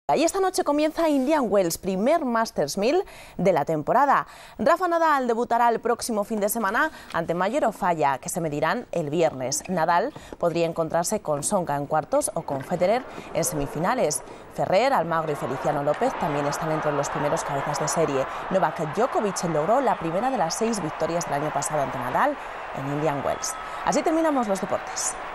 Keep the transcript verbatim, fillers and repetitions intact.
Y esta noche comienza Indian Wells, primer Masters mil de la temporada. Rafa Nadal debutará el próximo fin de semana ante Mayor Ofalla, que se medirán el viernes. Nadal podría encontrarse con Tsonga en cuartos o con Federer en semifinales. Ferrer, Almagro y Feliciano López también están entre los primeros cabezas de serie. Novak Djokovic logró la primera de las seis victorias del año pasado ante Nadal en Indian Wells. Así terminamos los deportes.